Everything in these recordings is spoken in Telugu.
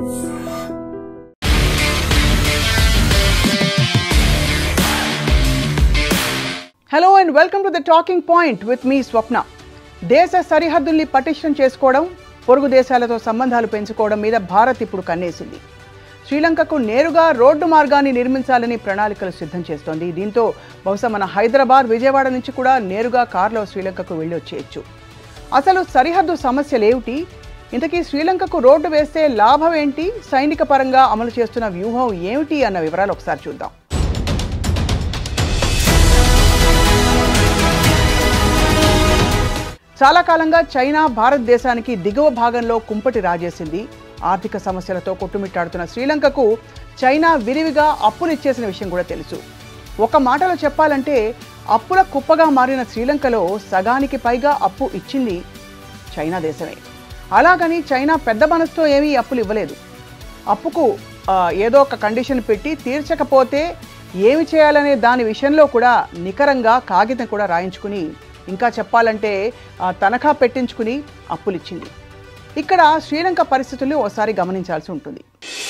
Hello and welcome to the Talking Point with me Swapna. దేశ సరిహద్దుల్ని పటిష్టం చేసుకోవడం, పొరుగు దేశాలతో సంబంధాలు పెంచుకోవడం మీద భారత్ ఇప్పుడు కన్నేసింది. శ్రీలంకకు నేరుగా రోడ్డు మార్గాన్ని నిర్మించాలని ప్రణాళికలు సిద్ధం చేస్తోంది. దీంతో బహుశా మన హైదరాబాద్, విజయవాడ నుంచి కూడా నేరుగా కారులో శ్రీలంకకు వెళ్ళి వచ్చేయచ్చు. అసలు సరిహద్దు సమస్యలేమిటి? ఇంతకీ శ్రీలంకకు రోడ్డు వేస్తే లాభం ఏంటి? సైనిక పరంగా అమలు చేస్తున్న వ్యూహం ఏమిటి అన్న వివరాలు ఒకసారి చూద్దాం. చాలా కాలంగా చైనా భారతదేశానికి దిగువ భాగంలో కుంపటి రాజేసింది. ఆర్థిక సమస్యలతో కొట్టుమిట్టాడుతున్న శ్రీలంకకు చైనా విరివిగా అప్పులు ఇచ్చేసిన విషయం కూడా తెలుసు. ఒక మాటలో చెప్పాలంటే అప్పుల కుప్పగా మారిన శ్రీలంకలో సగానికి పైగా అప్పు ఇచ్చింది చైనా దేశమే. అలాగని చైనా పెద్ద మనసుతో ఏమీ అప్పులు ఇవ్వలేదు. అప్పుకు ఏదో ఒక కండిషన్ పెట్టి తీర్చకపోతే ఏమి చేయాలనే దాని విషయంలో కూడా నికరంగా కాగితం కూడా రాయించుకుని, ఇంకా చెప్పాలంటే తనఖా పెట్టించుకుని అప్పులిచ్చింది. ఇక్కడ శ్రీలంక పరిస్థితులు ఓసారి గమనించాల్సి ఉంటుంది.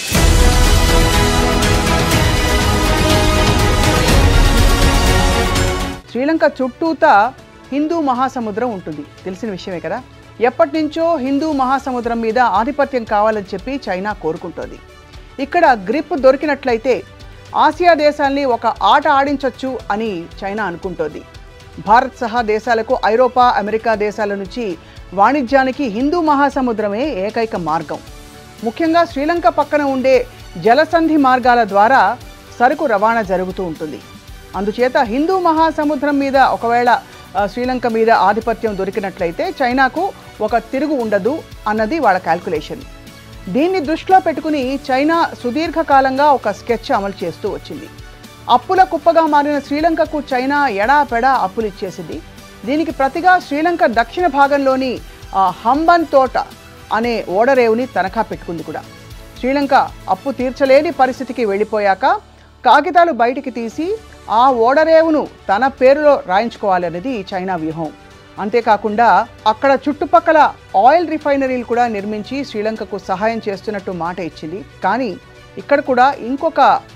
శ్రీలంక చుట్టూతా హిందూ మహాసముద్రం ఉంటుంది, తెలిసిన విషయమే కదా. ఎప్పటి నుంచో హిందూ మహాసముద్రం మీద ఆధిపత్యం కావాలని చెప్పి చైనా కోరుకుంటోంది. ఇక్కడ గ్రిప్ దొరికినట్లయితే ఆసియా దేశాల్ని ఒక ఆట ఆడించవచ్చు అని చైనా అనుకుంటోంది. భారత్ సహా దేశాలకు ఐరోపా, అమెరికా దేశాల నుంచి వాణిజ్యానికి హిందూ మహాసముద్రమే ఏకైక మార్గం. ముఖ్యంగా శ్రీలంక పక్కన ఉండే జలసంధి మార్గాల ద్వారా సరుకు రవాణా జరుగుతూ ఉంటుంది. అందుచేత హిందూ మహాసముద్రం మీద ఒకవేళ శ్రీలంక మీద ఆధిపత్యం దొరికినట్లయితే చైనాకు ఒక తిరుగు ఉండదు అన్నది వాళ్ళ క్యాల్కులేషన్. దీన్ని దృష్టిలో పెట్టుకుని చైనా సుదీర్ఘకాలంగా ఒక స్కెచ్ అమలు చేస్తూ వచ్చింది. అప్పుల కుప్పగా మారిన శ్రీలంకకు చైనా ఎడాపెడా అప్పులు ఇచ్చేసింది. దీనికి ప్రతిగా శ్రీలంక దక్షిణ భాగంలోని హంబన్ తోట అనే ఓడరేవుని తనఖా పెట్టుకుంది కూడా. శ్రీలంక అప్పు తీర్చలేని పరిస్థితికి వెళ్ళిపోయాక కాగితాలు బయటికి తీసి ఆ ఓడరేవును తన పేరులో రాయించుకోవాలనేది చైనా వ్యూహం. అంతేకాకుండా అక్కడ చుట్టుపక్కల ఆయిల్ రిఫైనరీలు కూడా నిర్మించి శ్రీలంకకు సహాయం చేస్తున్నట్టు మాట ఇచ్చింది. కానీ ఇక్కడ కూడా ఇంకొక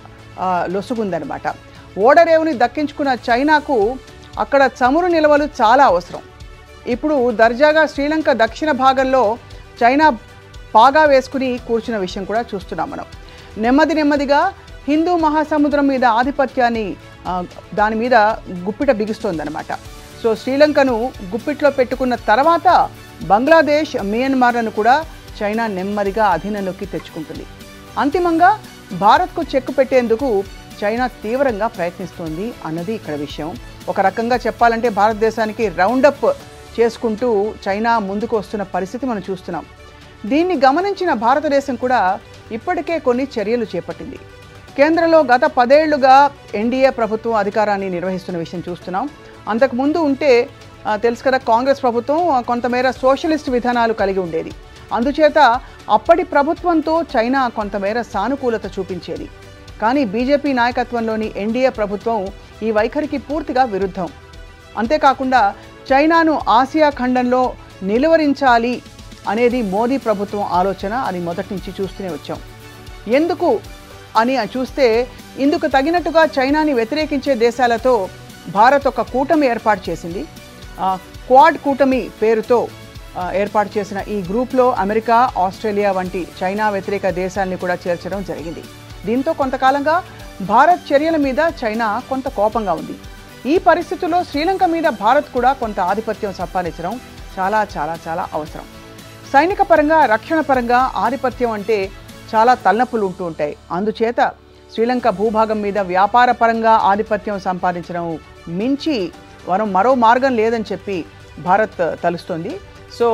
లొసుగుందనమాట. ఓడరేవుని దక్కించుకున్న చైనాకు అక్కడ చమురు నిల్వలు చాలా అవసరం. ఇప్పుడు దర్జాగా శ్రీలంక దక్షిణ భాగంలో చైనా పాగా వేసుకుని కూర్చున్న విషయం కూడా చూస్తున్నాం మనం. నెమ్మదిగా హిందూ మహాసముద్రం మీద ఆధిపత్యాన్ని దాని మీద గుప్పిట బిగుస్తోందనమాట. సో శ్రీలంకను గుప్పిట్లో పెట్టుకున్న తర్వాత బంగ్లాదేశ్, మియన్మార్లను కూడా చైనా నెమ్మదిగా అధీనంలోకి తెచ్చుకుంటుంది. అంతిమంగా భారత్కు చెక్కు పెట్టేందుకు చైనా తీవ్రంగా ప్రయత్నిస్తోంది అన్నది ఇక్కడ విషయం. ఒక రకంగా చెప్పాలంటే భారతదేశానికి రౌండప్ చేసుకుంటూ చైనా ముందుకు వస్తున్న పరిస్థితి మనం చూస్తున్నాం. దీన్ని గమనించిన భారతదేశం కూడా ఇప్పటికే కొన్ని చర్యలు చేపట్టింది. కేంద్రంలో గత 10 ఏళ్లుగా ఎన్డీఏ ప్రభుత్వం అధికారాన్ని నిర్వహిస్తున్న విషయం చూస్తున్నాం. అంతకుముందు ఉంటే తెలుసు కదా, కాంగ్రెస్ ప్రభుత్వం కొంతమేర సోషలిస్ట్ విధానాలు కలిగి ఉండేది. అందుచేత అప్పటి ప్రభుత్వంతో చైనా కొంతమేర సానుకూలత చూపించేది. కానీ బీజేపీ నాయకత్వంలోని ఎన్డీఏ ప్రభుత్వం ఈ వైఖరికి పూర్తిగా విరుద్ధం. అంతేకాకుండా చైనాను ఆసియా ఖండంలో నిలువరించాలి అనేది మోదీ ప్రభుత్వం ఆలోచన. అది మొదటి నుంచి చూస్తూనే వచ్చాం. ఎందుకు అని చూస్తే ఇందుకు తగినట్టుగా చైనాని వ్యతిరేకించే దేశాలతో భారత్ ఒక కూటమి ఏర్పాటు చేసింది. క్వాడ్ కూటమి పేరుతో ఏర్పాటు చేసిన ఈ గ్రూప్లో అమెరికా, ఆస్ట్రేలియా వంటి చైనా వ్యతిరేక దేశాలని కూడా చేర్చడం జరిగింది. దీంతో కొంతకాలంగా భారత్ చర్యల మీద చైనా కొంత కోపంగా ఉంది. ఈ పరిస్థితుల్లో శ్రీలంక మీద భారత్ కూడా కొంత ఆధిపత్యం సంపాదించడం చాలా చాలా చాలా అవసరం. సైనిక పరంగా, రక్షణ పరంగా ఆధిపత్యం అంటే చాలా తలనొప్పులు ఉంటూ ఉంటాయి. అందుచేత శ్రీలంక భూభాగం మీద వ్యాపార పరంగా ఆధిపత్యం సంపాదించడం మించి మరో మార్గం లేదని చెప్పి భారత్ తలుస్తోంది. సో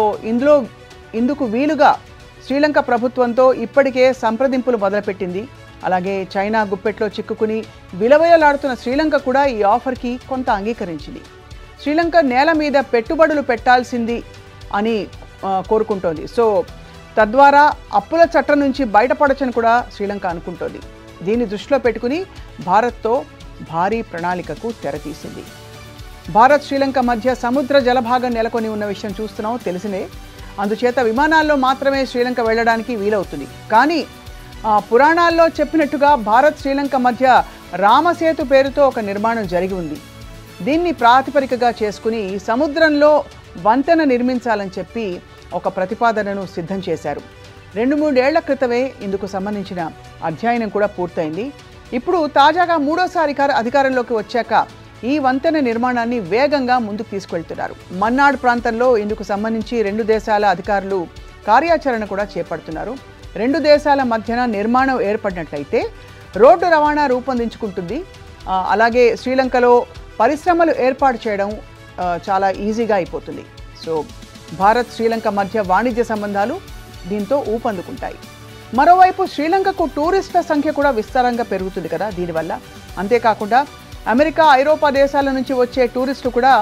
ఇందుకు వీలుగా శ్రీలంక ప్రభుత్వంతో ఇప్పటికే సంప్రదింపులు మొదలుపెట్టింది. అలాగే చైనా గుప్పెట్లో చిక్కుకుని విలవయలాడుతున్న శ్రీలంక కూడా ఈ ఆఫర్కి కొంత అంగీకరించింది. శ్రీలంక నేల మీద పెట్టుబడులు పెట్టాల్సింది అని కోరుకుంటోంది. సో తద్వారా అప్పుల చట్టం నుంచి బయటపడొచ్చని కూడా శ్రీలంక అనుకుంటోంది. దీన్ని దృష్టిలో పెట్టుకుని భారత్తో భారీ ప్రణాళికకు తెరతీసింది. భారత్ శ్రీలంక మధ్య సముద్ర జలభాగం నెలకొని ఉన్న విషయం చూస్తున్నాం, తెలిసిందే. అందుచేత విమానాల్లో మాత్రమే శ్రీలంక వెళ్ళడానికి వీలవుతుంది. కానీ పురాణాల్లో చెప్పినట్టుగా భారత్ శ్రీలంక మధ్య రామసేతు పేరుతో ఒక నిర్మాణం జరిగి ఉంది. దీన్ని ప్రాతిపదికగా చేసుకుని సముద్రంలో వంతెన నిర్మించాలని చెప్పి ఒక ప్రతిపాదనను సిద్ధం చేశారు. 2-3 ఏళ్ల క్రితమే ఇందుకు సంబంధించిన అధ్యయనం కూడా పూర్తయింది. ఇప్పుడు తాజాగా మూడోసారి అధికారంలోకి వచ్చాక ఈ వంతెన నిర్మాణాన్ని వేగంగా ముందుకు తీసుకెళ్తున్నారు. మన్నాడ్ ప్రాంతంలో ఇందుకు సంబంధించి 2 దేశాల అధికారులు కార్యాచరణ కూడా చేపడుతున్నారు. 2 దేశాల మధ్యన నిర్మాణం ఏర్పడినట్లయితే రోడ్డు రవాణా రూపొందించుకుంటుంది. అలాగే శ్రీలంకలో పరిశ్రమలు ఏర్పాటు చేయడం చాలా ఈజీగా అయిపోతుంది. సో భారత్ శ్రీలంక మధ్య వాణిజ్య సంబంధాలు దీంతో ఊపందుకుంటాయి. మరోవైపు శ్రీలంకకు టూరిస్టుల సంఖ్య కూడా విస్తారంగా పెరుగుతుంది కదా దీనివల్ల. అంతేకాకుండా అమెరికా, ఐరోపా దేశాల నుంచి వచ్చే టూరిస్టులు కూడా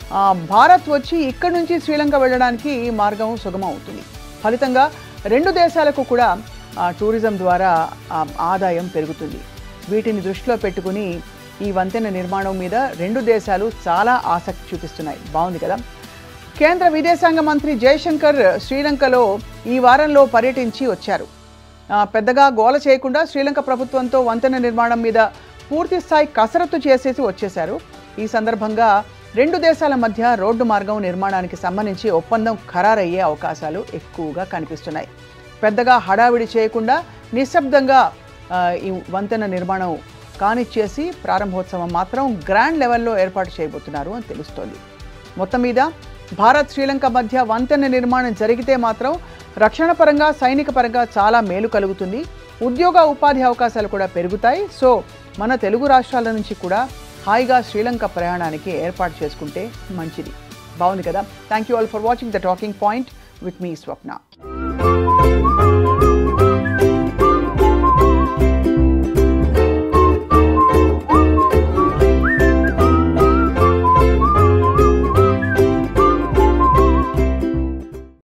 భారత్ వచ్చి ఇక్కడి నుంచి శ్రీలంక వెళ్ళడానికి ఈ మార్గం సుగమం అవుతుంది. ఫలితంగా 2 దేశాలకు కూడా టూరిజం ద్వారా ఆదాయం పెరుగుతుంది. వీటిని దృష్టిలో పెట్టుకుని ఈ వంతెన నిర్మాణం మీద 2 దేశాలు చాలా ఆసక్తి చూపిస్తున్నాయి. బాగుంది కదా. కేంద్ర విదేశాంగ మంత్రి జయశంకర్ శ్రీలంకలో ఈ వారంలో పర్యటించి వచ్చారు. పెద్దగా గోల చేయకుండా శ్రీలంక ప్రభుత్వంతో వంతెన నిర్మాణం మీద పూర్తి స్థాయి కసరత్తు చేసేసి వచ్చేశారు. ఈ సందర్భంగా 2 దేశాల మధ్య రోడ్డు మార్గం నిర్మాణానికి సంబంధించి ఒప్పందం ఖరారయ్యే అవకాశాలు ఎక్కువగా కనిపిస్తున్నాయి. పెద్దగా హడావిడి చేయకుండా నిశ్శబ్దంగా ఈ వంతెన నిర్మాణం కానిచ్చేసి ప్రారంభోత్సవం మాత్రం గ్రాండ్ లెవెల్లో ఏర్పాటు చేయబోతున్నారు అని తెలుస్తోంది. మొత్తం మీద భారత్ శ్రీలంక మధ్య వంతెన నిర్మాణం జరిగితే మాత్రం రక్షణ పరంగా, సైనిక పరంగా చాలా మేలు కలుగుతుంది. ఉద్యోగ ఉపాధి అవకాశాలు కూడా పెరుగుతాయి. సో మన తెలుగు రాష్ట్రాల నుంచి కూడా హాయిగా శ్రీలంక ప్రయాణానికి ఏర్పాటు చేసుకుంటే మంచిది. బాగుంది కదా. Thank you all for watching the talking point with me Swapna.